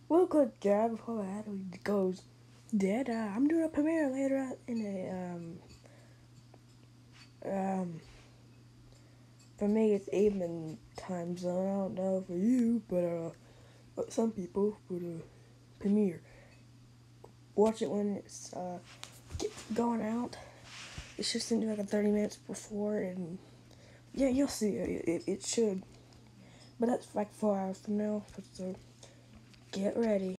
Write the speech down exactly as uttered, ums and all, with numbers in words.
Well, good job. Before that, he goes, Dad, uh, I'm doing a premiere later out in a, um, um, for me, it's evening time zone. I don't know for you, but, uh, but some people would, uh, premiere. Watch it when it's, uh, going out. It's just into like a thirty minutes before, and yeah, you'll see it. It, it should. But that's like four hours from now, so get ready.